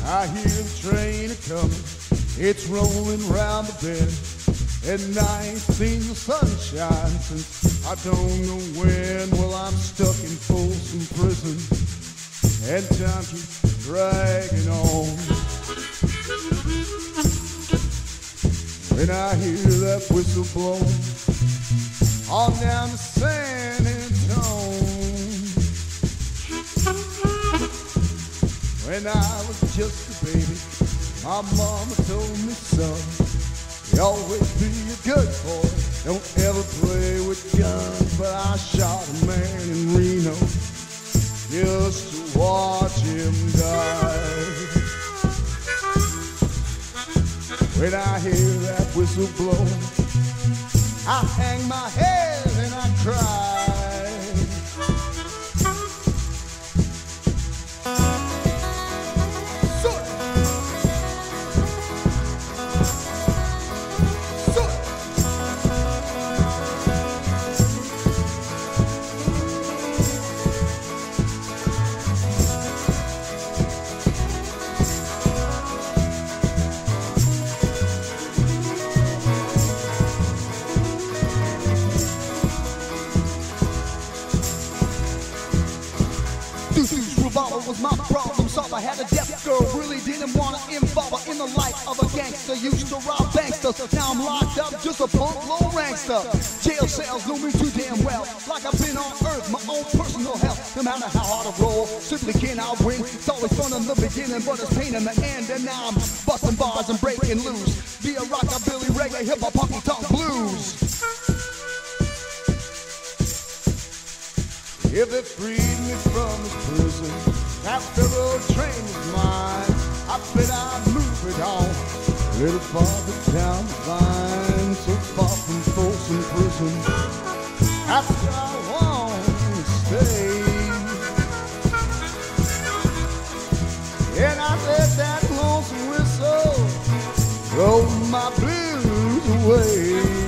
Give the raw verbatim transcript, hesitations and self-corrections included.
I hear the train a-coming, it's rolling round the bend, and I ain't seen the sunshine since I don't know when. Well, I'm stuck in Folsom Prison, and time keeps dragging on. When I hear that whistle blow on down to San Antone. When I was just a baby, my mama told me, son, you always be a good boy, don't ever play with guns. But I shot a man in Reno just to watch him die. When I hear that whistle blow, I hang my head and I cry. Was my problem solved. I had a deaf girl, really didn't want to involve her in the life of a gangster. Used to rob banksters, now I'm locked up, just a punk low rankster. Jail cells looming too damn well, like I've been on earth, my own personal hell. No matter how hard I roll, simply cannot win. It's always fun in the beginning, but it's pain in the end. And now I'm busting bars and breaking loose via rockabilly, reggae, hip-hop, honky tonk blues. If they freed me from this prison, that railroad train was mine, I bet I'd move it on a little farther down the line, so far from Folsom Prison. That's where I want to stay. And I let that lonesome whistle roll my blues away.